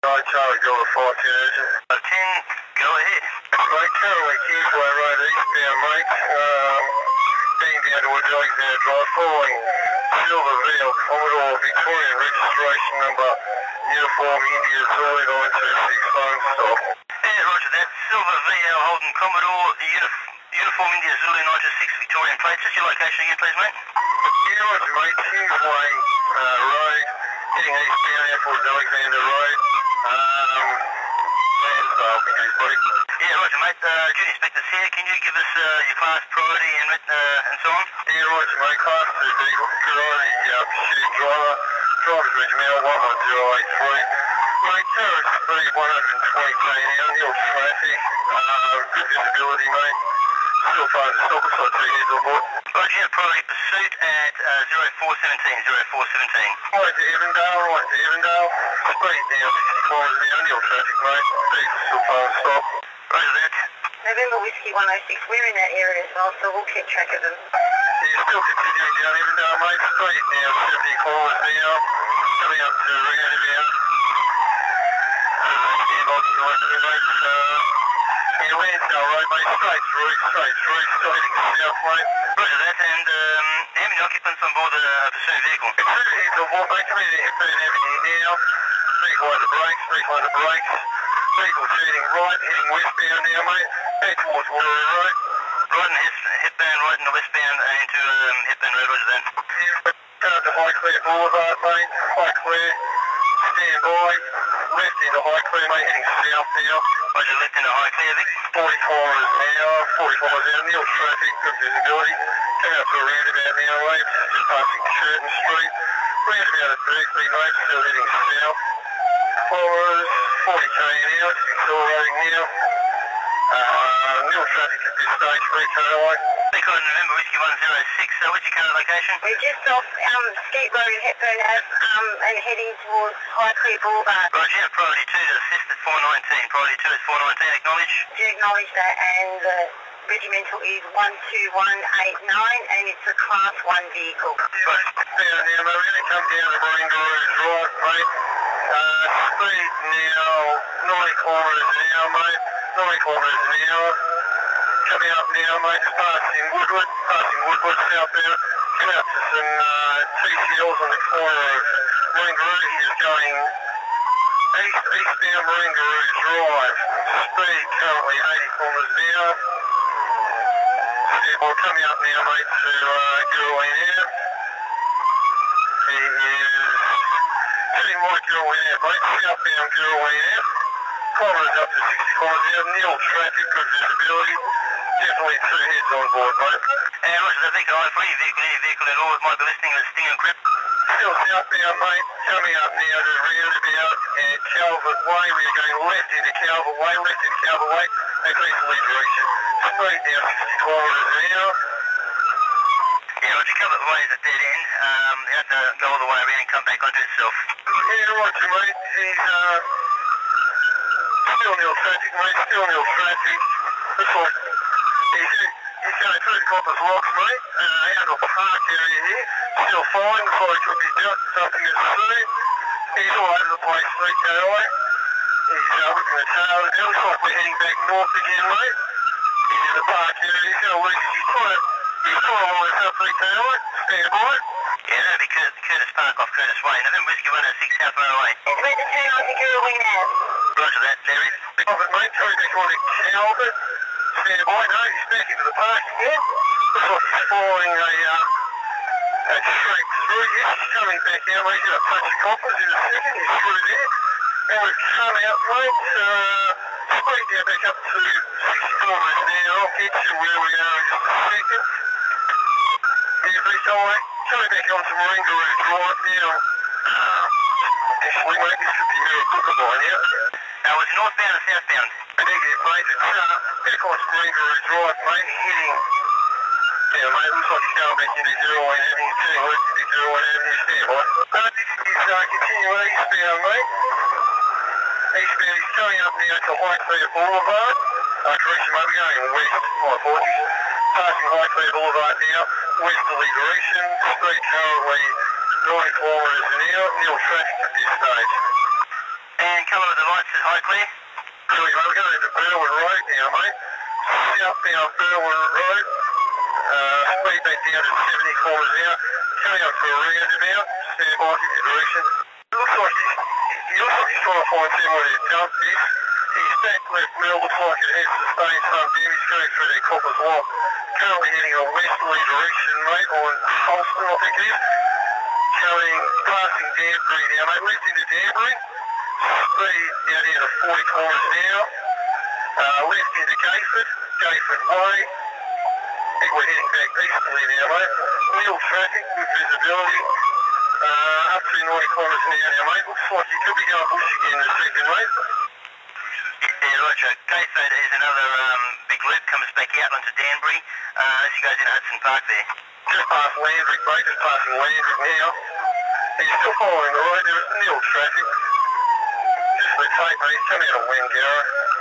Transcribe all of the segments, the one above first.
Hi, Charlie, go to 14 engine. 10, go ahead. Mate, currently Kingsway Road eastbound, mate. Heading down towards Alexander Drive, following Silver Veil, Commodore Victorian registration number, Uniform India Zulu 926 phone stop. Yeah, roger that. Silver VL Holden Commodore, Uniform India Zulu 926 Victorian plate. Just your location again, please, mate. Yeah, roger, mate. Kingsway Road, heading eastbound out towards Alexander Road. Yeah, roger, mate. Junior Inspector's here. Can you give us your class, priority and so on? Yeah, roger, mate. Class 2 vehicle, priority pursuit driver, driver's regimental 11083. Mate, current speed 120 k now, nil traffic, good visibility, mate. Still trying to stop us on 2 heads on board. Roger, priority pursuit at 0417, 0417. Right to Evandale, speed now 60 kilometres an hour, nil traffic, mate. Vehicle still trying to stop. Roger that. November Whiskey 106, we're in that area as well, so we'll keep track of them. Yeah, still continuing down Evandale, mate. Speed now 70 kilometres an hour, coming up to roundabout. Yeah, Lansdale Road, mate, straight through, still heading south, mate. Roger that, and how many occupants on board the pursuit vehicle? It's 2 heads on board, mate, coming in at F-burn Avenue now. Vehicle under brakes, vehicle turning right, heading westbound now, mate, back towards Waterloo Road. Right in Hepburn, right in the westbound into Hepburn Road, roger that. Down to Highclere Boulevard, mate, Highclere, stand by, left into Highclere, mate, heading south now. Roger, left into Highclere, Vic. 40 kilometres an hour, 40 kilometres an hour, nil traffic, good visibility. Coming up to a roundabout now, mate, just passing Sheridan Street. Roundabout at Berkeley, mate, still heading south. Kilometres, 40 k an hour, just accelerating now. Nil traffic at this stage, 3 k away. Vehicle November Whiskey 106, what's your current location? We're just off Skate Road, Hepburn Ave, and heading towards Highclere Boulevard. Roger, priority 2 to assist at 419. Priority 2 is 419, acknowledge. Do acknowledge that, and the regimental is 12189, and it's a Class 1 vehicle. Down now, mate, we're going to come down the Barangaroo Drive, mate. Speed now 90 kilometres an hour, mate. 90 kilometres an hour. Coming up now, mate, just passing Woodward southbound. Coming up to some TCLs on the corner of Barangaroo. He's going eastbound Barangaroo Drive. Speed currently 80 kilometres an hour. We're coming up now, mate, to Girraween Ave. He is heading right Girraween Ave, mate, southbound Girraween Ave. Kilometres up to 60 kilometres an hour, nil traffic, good visibility. Definitely 2 heads on board, mate. And roger, the vehicle, any vehicle at all that might be listening to the Sting and Crip. Still southbound, mate, coming up now to roundabout at Calvert Way. We are going left into Calvert Way, that's easterly direction. Speed now 60 kilometres an hour. Yeah, roger, Calvert Way is a dead end. You have to go all the way around and come back onto itself. Yeah, roger, mate. He's still nil traffic, mate, still nil traffic. Looks like he's going through the Coppers Locks, mate, out of a park area here. Still fine, looks like it could be something as soon. He's all over the place, 3 k away. He's looking at tail. It looks like we're heading back north again, mate. He's in the park area. He's going to lose his he's trying to line up 3 k away. Stand by. Yeah, that'd be Curtis Park off Curtis Way. November Whiskey 106 South Railway. It's about to turn on to Girraween Ave. Roger that, Larry. Calvert, mate, coming back on to Calvert. Stand by, no, he's back into the park again. Looks like he's following a straight through. Yes, he's coming back out, mate. He's going to touch the Coppers in a second. He's through there. And we've come out, mate. Speed now back up to 60 kilometres an hour. I'll get you where we are in just a second. Yeah, Beast, mate. Coming back onto Barangaroo Drive now. Actually, mate, this could be Maricopa by now. Was it northbound or southbound? Negative, mate. It's back onto Barangaroo Drive, mate. Heading. Yeah, mate, looks like he's going back into Girraween Avenue. He's turning left into Girraween Avenue. Stand by. He's continuing eastbound, mate. Eastbound, he's coming up now to Highclere Boulevard. Correction, mate, we're going west. My apologies. Passing Highclere Boulevard now. Westerly direction. Speed currently 90 kilometres an hour. Nil traffic at this stage. And colour of the lights is high clear? Really, mate, we're going into Burwood Road now, mate. Southbound Burwood Road. Speed back down to 70 kilometres an hour. Coming up to a roundabout. Stand by in your direction. It looks like he's trying to find someone who dumped this. His back left wheel looks like it has sustained some damage going through their Copper's Lock. Currently heading a westerly direction, mate, on Holston, I think it is. Passing Danbury now, mate. Left into Danbury. Speed now down to 40 kilometres an hour. Left into Gayford Way. I think we're heading back easterly now, mate. Wheel traffic, good visibility. Up to 90 kilometres an hour now, mate. Looks like you could be going bush again in a second, mate. Yeah, roger. Gayford is another big loop, comes back out onto Danbury as he goes into Hudson Park there. Just past Landrick, mate. Just passing Landrick now. He's still following the road. There is nil traffic. Just the tape, mate. He's coming out of Wangara.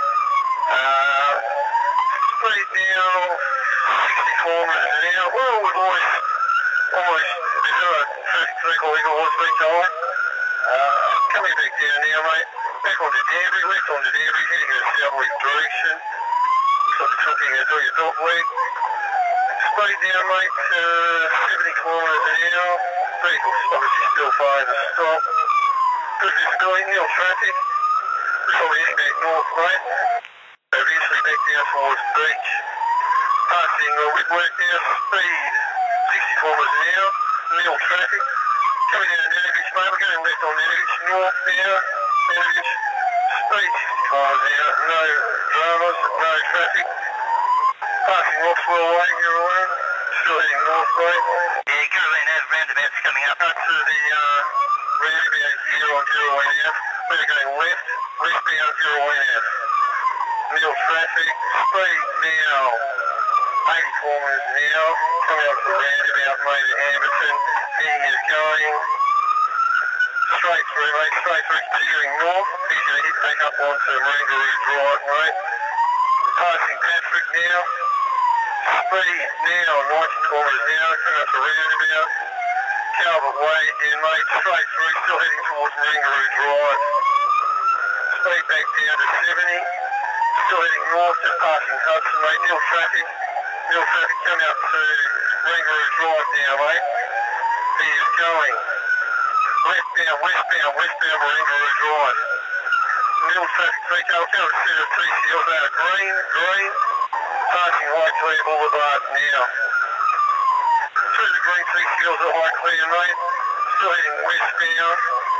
Speed now, 60 kilometres an hour. Well, we've almost zero traffic vehicle was being told. Coming back down now, mate. Back onto Danbury, left onto Danbury, heading in a south-west direction. Looks like it's looking at doing a dog leg. Speed down, mate, 70 kilometres an hour. Vehicle's obviously still fine to stop. Good visibility, nil traffic. We're probably heading back north, mate. Eventually back down towards the beach. Passing Whitworth now, speed 60 kilometres an hour, nil traffic. Coming down to Nanovich, mate, we're going left on Nanovich, north now, Nanovich, speed 60 kilometres an hour, no dramas, no traffic. Passing Roxwell Way, Girraween, still heading north, mate. Yeah, Girraween Ave roundabout's coming up. Up to the roundabout here on Girraween Ave. We're going westbound Girraween Ave. Nil traffic, speed now 80 kilometres an hour, coming up to the roundabout, mate, at Amberton. He is going straight through, mate, steering north. He's going to hit back up onto Maroongaroo Drive, mate. Passing Patrick now. Speed now 90 kilometres an hour, coming up to the roundabout. Calvert Way again, mate, straight through, still heading towards Maroongaroo Drive. Speed back down to 70. Still heading north, just passing Hudson, mate. Nil traffic coming up to Maroongaroo Drive now, mate. He is going westbound Maroongaroo Drive. Nil traffic, three cars, going to set of TCLs out of green, passing Highclere Boulevard now. Through the green TCLs at Highclere, mate. Still heading westbound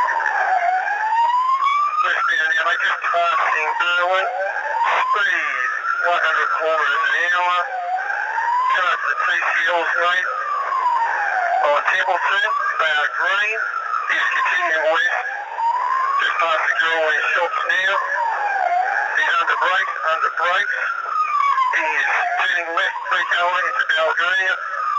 now, mate, just passing Berwyn. Speed 100 kilometres an hour. Come up to the TCLs, mate. On Templeton, they are green. He's continuing west. Just past the Girraween shops now. He's under brakes. He is turning left, 3 into Balgonia.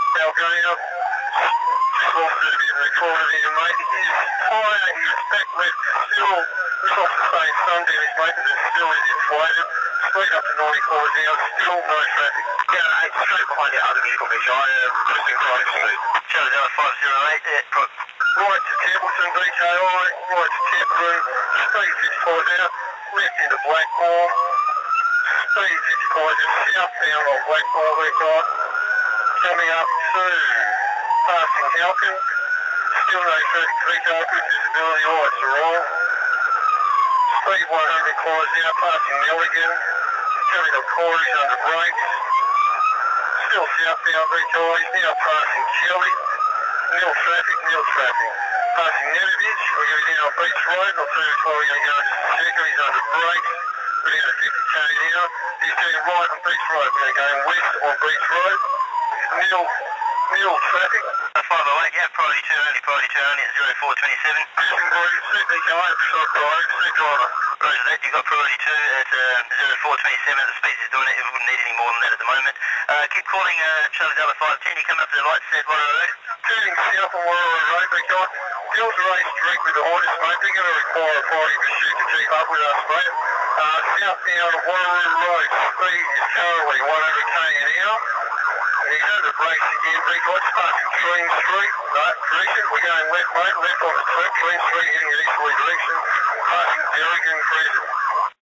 Just lost it a bit in the corner there, mate. His tyre, his back left is still, looks like sustained some damage, mate, but it still is inflated. Speed up to 90 kilometres an hour, still no traffic. Yeah, 8, straight behind the other vehicle, Mitch. I am pressing right speed. Charlie 508, yeah, right to Templeton, BKI, right to Templeton, speed 50 kilometres an hour, left into Blackmore, speed 50 kilometres, southbound on Blackmore, we've got, coming up to passing Halkin, still no traffic, good visibility, lights are on, speed 100 kilometres an hour, passing Milligan, coming to Corey's under brakes, still southbound BKI, now passing Kelly, nil traffic. Passing Nanovich, we're going to be down on Beach Road, not too far, we're going to go in just a second, he's under brakes, we're down to 50k now, he's turning right on Beach Road, we're going west on Beach Road, nil traffic. 508, yeah, priority 2 only at 0427. CBKI, stop driver. Roger that, you've got priority 2 at 0427, the speed is doing it, it wouldn't need any more than that at the moment. Keep calling Charlie Delta 510, you come up to the light, set Warrior Road. Turning south on Warrior Road, we've got Delta Race direct with the Hornets, mate. They're going to require a priority pursuit to keep up with us, mate. Southbound Warrior Road, speed is currently 100k an hour. He's under brakes again, because passing Treen Street, no, correction, we're going left, mate, left on the Treen Street, heading in easterly direction. Passing Berrigan 3